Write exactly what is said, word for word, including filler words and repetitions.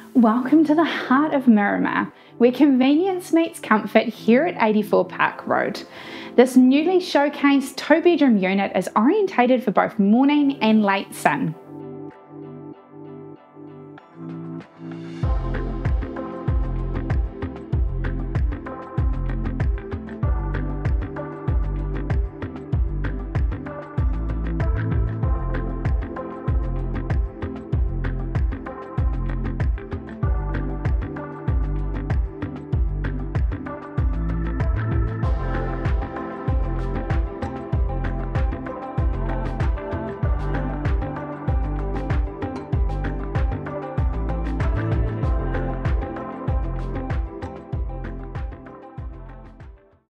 Welcome to the heart of Miramar, where convenience meets comfort here at eighty-four Park Road. This newly showcased two-bedroom unit is orientated for both morning and late sun.